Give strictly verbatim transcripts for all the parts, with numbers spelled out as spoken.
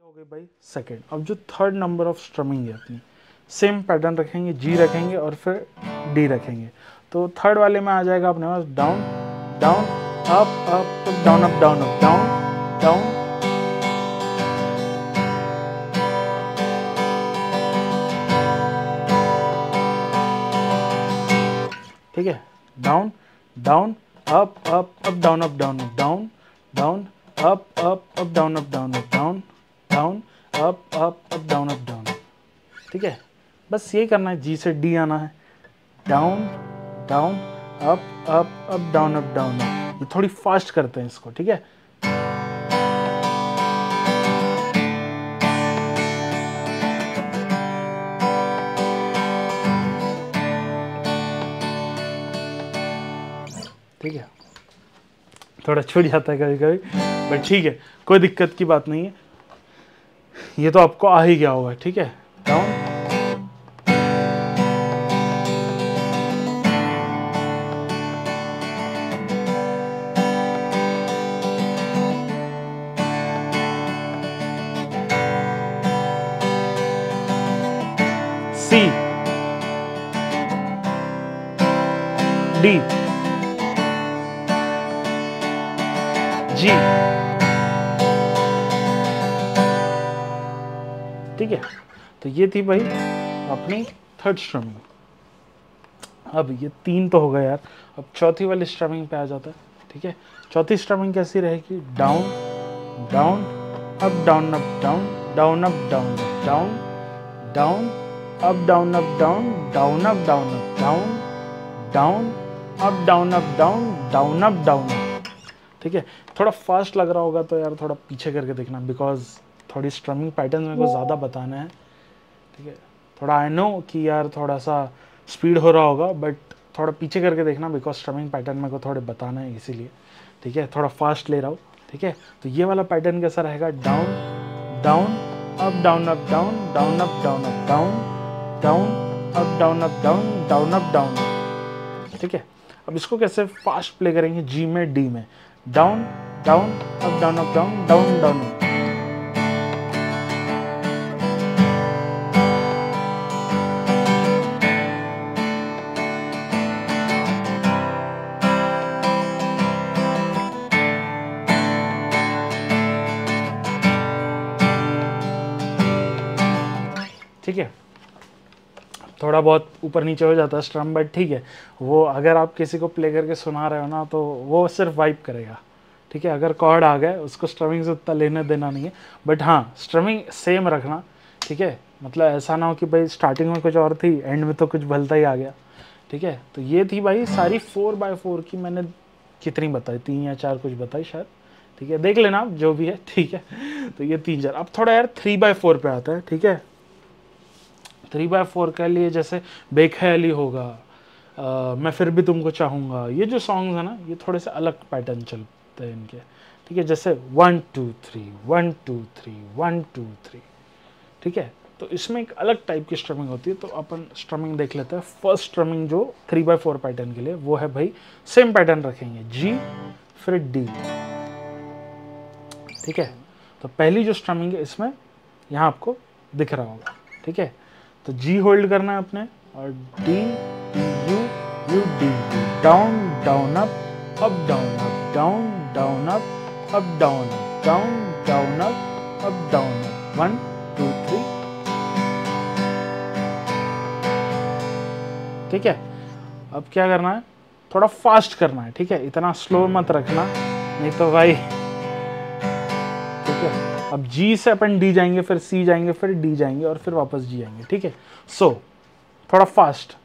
हो गई भाई सेकंड। अब जो थर्ड नंबर ऑफ स्ट्रमिंग है अपनी, सेम पैटर्न रखेंगे, जी रखेंगे और फिर डी रखेंगे। तो थर्ड वाले में आ जाएगा अपने पास down down up up down up down up down down, ठीक है, down down up up up down up down up down down up up up down up down up down down up up up down up down, ठीक है। बस ये करना है, जी से D आना है, down down up up up down up down up. ये थोड़ी फास्ट करते हैं इसको, ठीक है। ठीक है, थोड़ा छूट जाता है कभी कभी, बट ठीक है, कोई दिक्कत की बात नहीं है। ये तो आपको आ ही गया होगा, ठीक है। डाउन सी डी जी, ठीक है। तो ये थी भाई अपनी थर्ड स्ट्रमिंग। अब ये तीन तो हो गए यार, अब चौथी वाली स्ट्रमिंग पे आ जाता है, ठीक है। चौथी स्ट्रमिंग कैसी रहेगी? Down down up down up down down up down down down up down up down down up down up down down up down up down down up down up, ठीक है। थोड़ा फास्ट लग रहा होगा तो यार थोड़ा पीछे करके देखना, बिकॉज थोड़ी स्ट्रमिंग पैटर्न मेरे को ज़्यादा बताना है, ठीक है। थोड़ा आई नो कि यार थोड़ा सा स्पीड हो रहा होगा, बट थोड़ा पीछे करके देखना, बिकॉज स्ट्रमिंग पैटर्न मेरे को थोड़े बताना है इसीलिए, ठीक है। थोड़ा फास्ट ले रहा हूँ, ठीक है। तो ये वाला पैटर्न कैसा रहेगा? Down down up down up down down up down up down down up down up down down up down, ठीक है। अब इसको कैसे फास्ट प्ले करेंगे? जी में डी में, down down up down up down down down, ठीक है। थोड़ा बहुत ऊपर नीचे हो जाता है स्ट्रम, बट ठीक है, वो अगर आप किसी को प्ले करके सुना रहे हो ना तो वो सिर्फ वाइब करेगा, ठीक है। अगर कॉर्ड आ गए उसको स्ट्रमिंग से उतना लेने देना नहीं है, बट हाँ स्ट्रमिंग सेम रखना, ठीक है। मतलब ऐसा ना हो कि भाई स्टार्टिंग में कुछ और थी, एंड में तो कुछ भलता ही आ गया, ठीक है। तो ये थी भाई सारी फोर बाय फोर की, मैंने कितनी बताई, तीन या चार कुछ बताई शायद, ठीक है। देख लेना आप जो भी है, ठीक है। तो ये तीन चार। अब थोड़ा यार थ्री बाय फोर पे आता है, ठीक है। थ्री बाय फोर के लिए जैसे बेख्याली होगा, आ, मैं फिर भी तुमको चाहूँगा, ये जो सॉन्ग्स है ना ये थोड़े से अलग पैटर्न चलते हैं इनके, ठीक है। जैसे one two three one two three one two three, ठीक है। तो इसमें एक अलग टाइप की स्ट्रमिंग होती है, तो अपन स्ट्रमिंग देख लेते हैं। फर्स्ट स्ट्रमिंग जो थ्री बाय फोर पैटर्न के लिए वो है भाई, सेम पैटर्न रखेंगे, जी फिर डी, ठीक है। तो पहली जो स्ट्रमिंग है इसमें यहाँ आपको दिख रहा होगा, ठीक है। तो जी होल्ड करना है अपने, और D U U D, down down up up down up down down up up down up down down up up down up, one two three, ठीक है। अब क्या करना है? थोड़ा फास्ट करना है, ठीक है। इतना स्लो मत रखना, नहीं तो भाई, ठीक है। अब जी से अपन डी जाएंगे, फिर सी जाएंगे, फिर डी जाएंगे और फिर वापस जी आएंगे, ठीक है। सो so, थोड़ा फास्ट,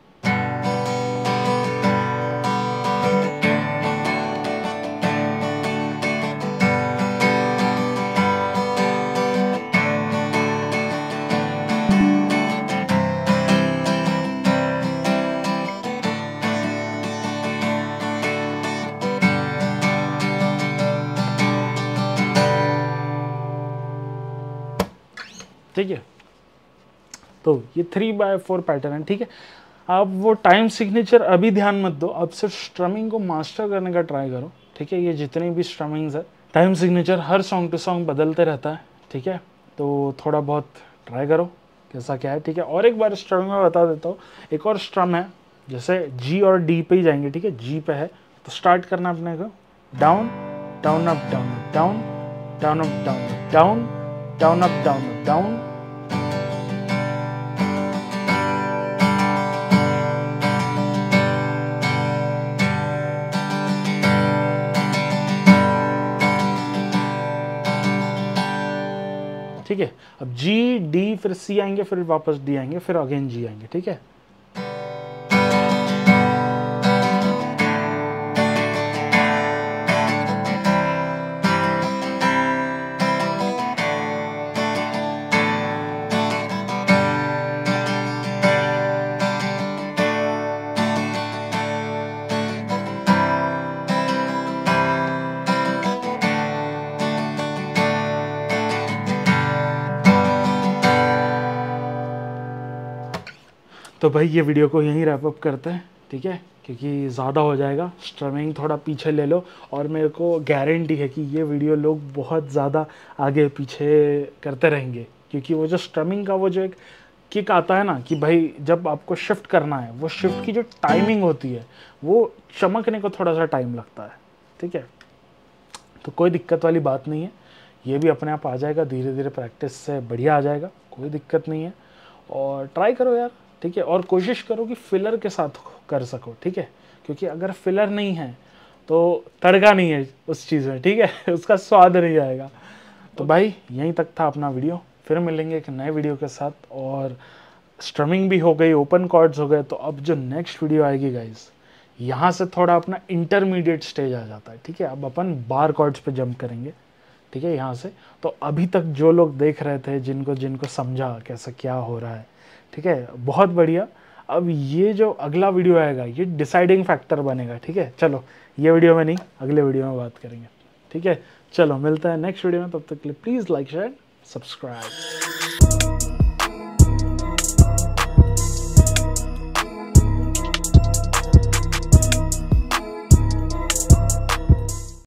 ठीक है। तो ये थ्री बाय फोर पैटर्न है, ठीक है। आप वो टाइम सिग्नेचर अभी ध्यान मत दो, अब सिर्फ स्ट्रमिंग को मास्टर करने का ट्राई करो, ठीक है। ये जितनी भी स्ट्रमिंग्स है, टाइम सिग्नेचर हर सॉन्ग टू सॉन्ग बदलते रहता है, ठीक है। तो थोड़ा बहुत ट्राई करो कैसा क्या है, ठीक है। और एक बार स्ट्रमिंग में बता देता हूँ, एक और स्ट्रम है, जैसे जी और डी पे ही जाएंगे, ठीक है। जी पे है तो स्टार्ट करना अपने को down down up down up down down up down up down down up down up down. ठीक है, अब जी डी फिर सी आएंगे, फिर वापस डी आएंगे, फिर अगेन जी आएंगे, ठीक है। तो भाई ये वीडियो को यहीं रैप अप करते हैं, ठीक है, क्योंकि ज़्यादा हो जाएगा। स्ट्रमिंग थोड़ा पीछे ले लो, और मेरे को गारंटी है कि ये वीडियो लोग बहुत ज़्यादा आगे पीछे करते रहेंगे, क्योंकि वो जो स्ट्रमिंग का वो जो एक किक आता है ना कि भाई जब आपको शिफ्ट करना है, वो शिफ्ट की जो टाइमिंग होती है वो चमकने को थोड़ा सा टाइम लगता है, ठीक है। तो कोई दिक्कत वाली बात नहीं है, ये भी अपने आप आ जाएगा, धीरे धीरे प्रैक्टिस से बढ़िया आ जाएगा, कोई दिक्कत नहीं है। और ट्राई करो यार, ठीक है, और कोशिश करो कि फिलर के साथ कर सको, ठीक है, क्योंकि अगर फिलर नहीं है तो तड़का नहीं है उस चीज़ में, ठीक है उसका स्वाद नहीं आएगा। तो भाई यहीं तक था अपना वीडियो, फिर मिलेंगे एक नए वीडियो के साथ। और स्ट्रमिंग भी हो गई, ओपन कॉर्ड्स हो गए, तो अब जो नेक्स्ट वीडियो आएगी गाइस, यहाँ से थोड़ा अपना इंटरमीडिएट स्टेज आ जाता है, ठीक है। अब अपन बार कॉर्ड्स पे जंप करेंगे, ठीक है, यहाँ से। तो अभी तक जो लोग देख रहे थे, जिनको जिनको समझा कैसा क्या हो रहा है, ठीक है, बहुत बढ़िया। अब ये जो अगला वीडियो आएगा ये डिसाइडिंग फैक्टर बनेगा, ठीक है। चलो ये वीडियो में नहीं, अगले वीडियो में बात करेंगे, ठीक है। चलो मिलता है नेक्स्ट वीडियो में, तब तक के लिए प्लीज़ लाइक शेयर सब्सक्राइब।